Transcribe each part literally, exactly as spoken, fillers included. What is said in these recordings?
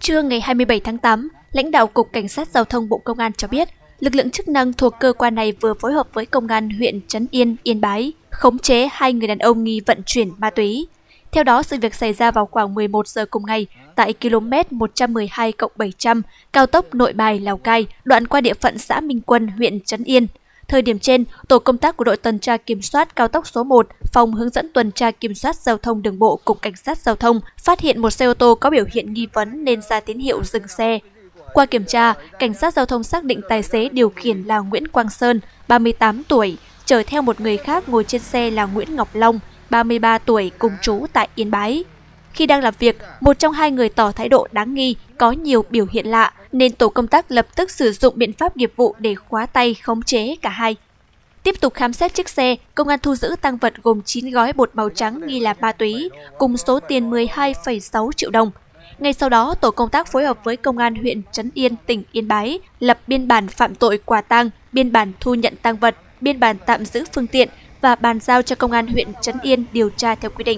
Trưa ngày hai mươi bảy tháng tám, lãnh đạo Cục Cảnh sát Giao thông Bộ Công an cho biết, lực lượng chức năng thuộc cơ quan này vừa phối hợp với Công an huyện Trấn Yên, Yên Bái, khống chế hai người đàn ông nghi vận chuyển ma túy. Theo đó, sự việc xảy ra vào khoảng mười một giờ cùng ngày tại km một trăm mười hai cộng bảy trăm, cao tốc Nội Bài - Lào Cai, đoạn qua địa phận xã Minh Quân, huyện Trấn Yên. Thời điểm trên, tổ công tác của đội tuần tra kiểm soát cao tốc số một, phòng hướng dẫn tuần tra kiểm soát giao thông đường bộ Cục Cảnh sát Giao thông phát hiện một xe ô tô có biểu hiện nghi vấn nên ra tín hiệu dừng xe. Qua kiểm tra, Cảnh sát Giao thông xác định tài xế điều khiển là Nguyễn Quang Sơn, ba mươi tám tuổi, chở theo một người khác ngồi trên xe là Nguyễn Ngọc Long, ba mươi ba tuổi, cùng trú tại Yên Bái. Khi đang làm việc, một trong hai người tỏ thái độ đáng nghi, có nhiều biểu hiện lạ, nên tổ công tác lập tức sử dụng biện pháp nghiệp vụ để khóa tay khống chế cả hai. Tiếp tục khám xét chiếc xe, công an thu giữ tang vật gồm chín gói bột màu trắng nghi là ma túy, cùng số tiền mười hai phẩy sáu triệu đồng. Ngay sau đó, tổ công tác phối hợp với Công an huyện Trấn Yên, tỉnh Yên Bái, lập biên bản phạm tội quả tang, biên bản thu nhận tang vật, biên bản tạm giữ phương tiện và bàn giao cho Công an huyện Trấn Yên điều tra theo quy định.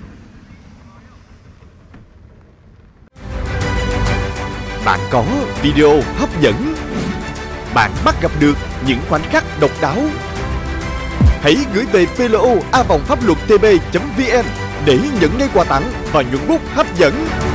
Bạn có video hấp dẫn, bạn bắt gặp được những khoảnh khắc độc đáo. Hãy gửi về pê lờ o a vòng pháp luật t b chấm v n để nhận ngay quà tặng và nhuận bút hấp dẫn.